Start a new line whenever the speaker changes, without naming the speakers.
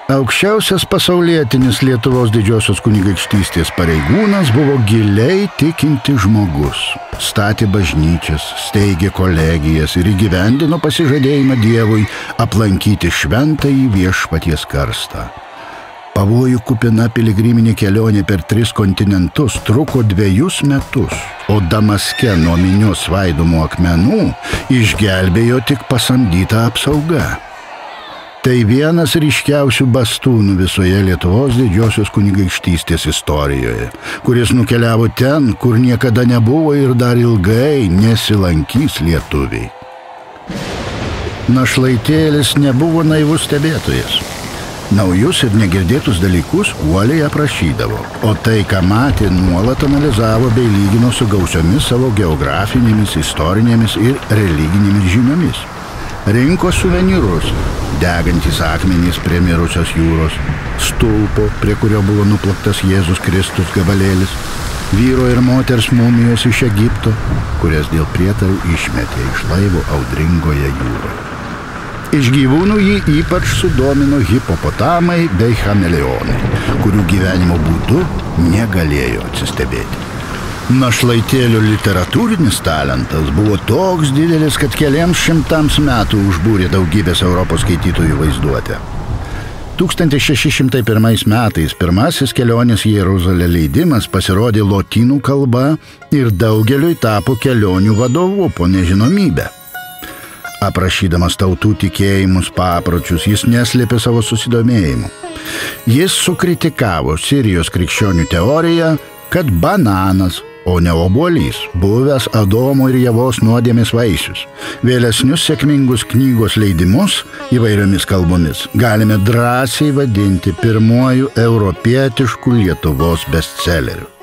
Aukščiausias pasaulietinis Lietuvos didžiosios kunigaikštystės pareigūnas buvo giliai tikintis žmogus. Statė bažnyčias, steigė kolegijas ir įgyvendino pasižadėjimą Dievui aplankyti šventąjį Viešpaties karstą. Pavojų kupina piligriminė kelionė per 3 kontinentus truko 2 metus, o Damaske nuo minios svaidomų akmenų išgelbėjo tik pasamdyta apsauga. Tai vienas ryškiausių bastūnų visoje Lietuvos didžiosios kunigaikštystės istorijoje, kuris nukeliavo ten, kur niekada nebuvo ir dar ilgai nesilankys lietuviai. Našlaitėlis nebuvo naivus stebėtojas. Naujus ir negirdėtus dalykus uoliai aprašydavo, o tai, ką matė, nuolat analizavo bei lygino su gausiomis savo geografinėmis, istorinėmis ir religinėmis žiniomis. Rinko suvenyrus, degantys akmenys prie mirusios jūros, stulpo, prie kurio buvo nuplaktas Jėzus Kristus gabalėlis, vyro ir moters mumijos iš Egipto, kurias dėl prietarų išmetė iš laivo audringoje jūroje. Iš gyvūnų jį ypač sudomino hipopotamai bei chameleonai, kurių gyvenimo būdu negalėjo atsistebėti. Našlaitėlio literatūrinis talentas buvo toks didelis, kad keliems 100 metų užbūrė daugybės Europos skaitytojų vaizduotę. 1601 metais pirmasis kelionės į Jeruzalę leidimas pasirodė lotynų kalba ir daugeliui tapo kelionių vadovu po nežinomybę. Aprašydamas tautų tikėjimus, papročius, jis neslėpė savo susidomėjimų. Jis sukritikavo Sirijos krikščionių teoriją, kad bananas, o ne obuolys, buvęs Adomo ir Ievos nuodėmės vaisius. Vėlesnius sėkmingus knygos leidimus įvairiomis kalbomis galime drąsiai vadinti pirmuoju europietišku Lietuvos bestselleriu.